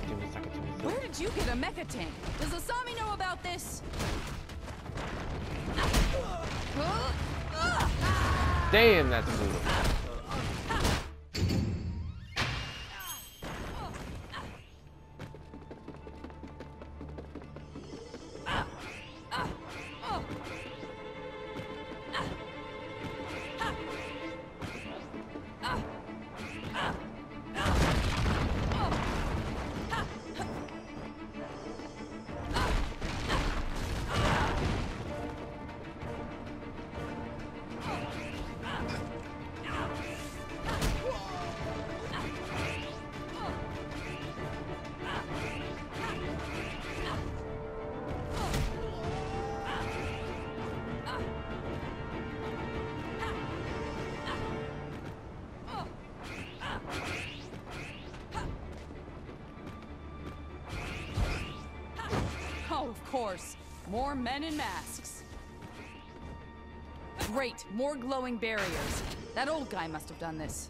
to me, suck it to me. Where did you get a mecha tank? Does Asami know about this? Damn, that's brutal. Oh, of course. More men in masks. Great, more glowing barriers. That old guy must have done this.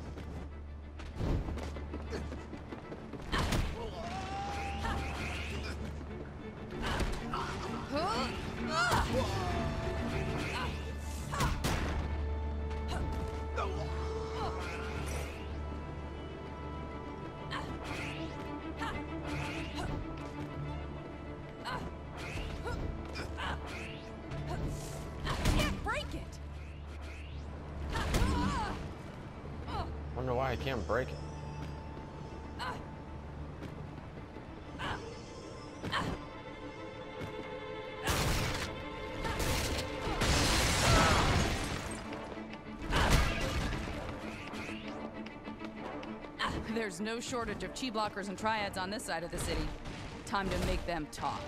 Wonder why I can't break it. There's no shortage of chi blockers and triads on this side of the city. Time to make them talk.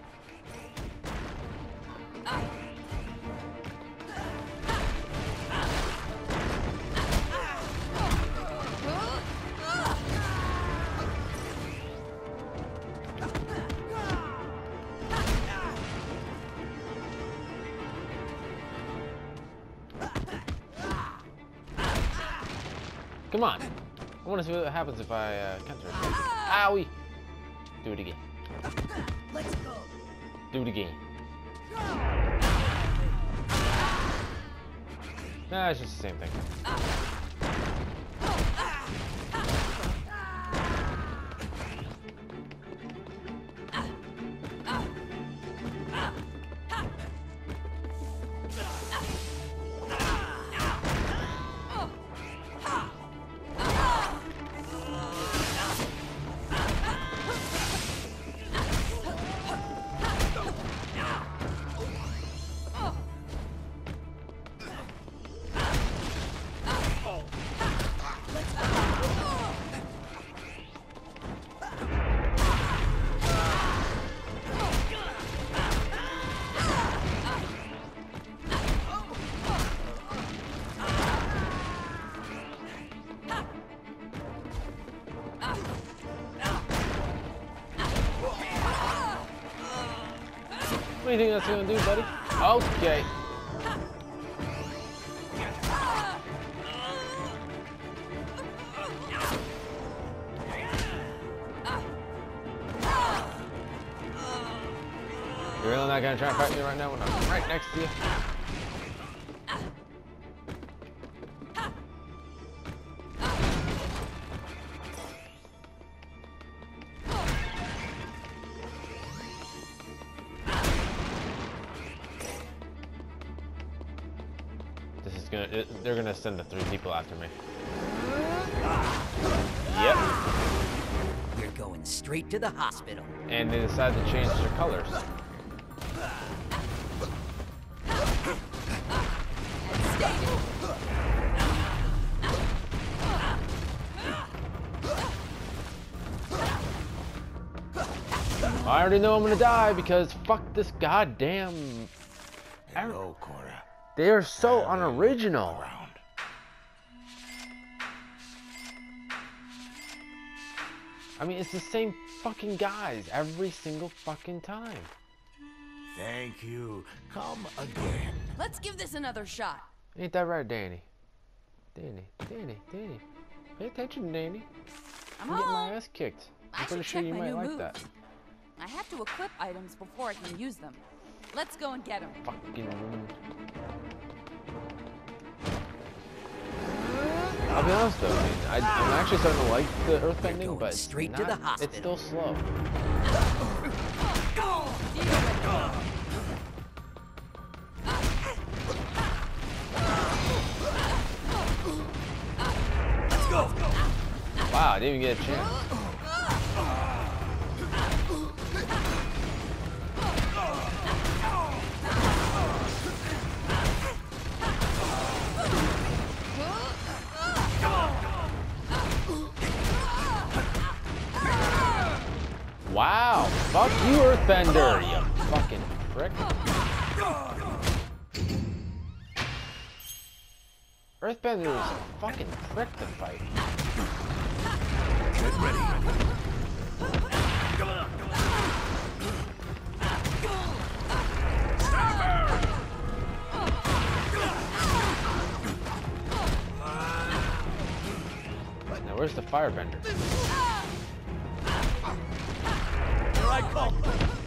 Come on. I want to see what happens if I counter attack. Owie! Do it again. Let's go. Do it again. Nah, it's just the same thing. What do you think that's gonna do, buddy? Okay. You're really not gonna try and fight me right now when I'm right next to you? This is gonna, they're gonna send the 3 people after me. Yep. We're going straight to the hospital. And they decide to change their colors. I already know I'm gonna die because fuck this goddamn. Hello, Cora. They are so unoriginal. Around. I mean, it's the same fucking guys every single fucking time. Thank you. Come again. Let's give this another shot. Ain't that right, Danny? Danny. Pay attention, Danny. I'm I'm getting my home. ass kicked. I'm I pretty should sure check you my might new like moves. that. I have to equip items before I can use them. Let's go and get them. Fucking woman. I'll be honest though, I mean, I'm actually starting to like the earthbending, going but it's straight not, to the hospital. it's still slow. Let's go. Wow, I didn't even get a chance. Wow, fuck you, Earthbender, you fucking prick. Earthbender is a fucking prick to fight. Get ready. Now where's the firebender? Here I come.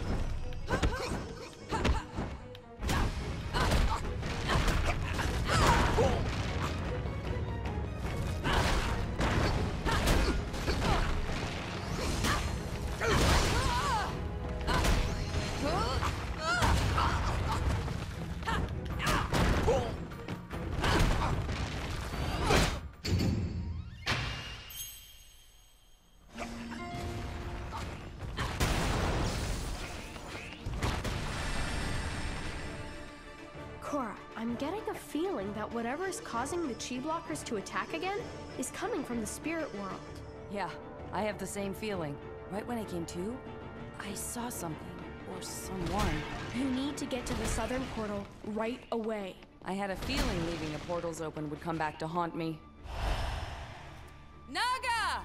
Cora, I'm getting a feeling that whatever is causing the chi blockers to attack again is coming from the spirit world. Yeah, I have the same feeling. Right when I came to, I saw something, or someone. You need to get to the southern portal right away. I had a feeling leaving the portals open would come back to haunt me. Naga!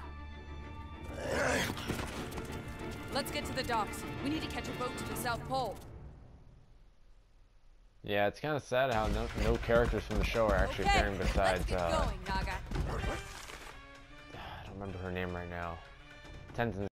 Let's get to the docks. We need to catch a boat to the South Pole. Yeah, it's kind of sad how no characters from the show are actually Okay, appearing besides, let's get going, Naga. I don't remember her name right now. Tenzin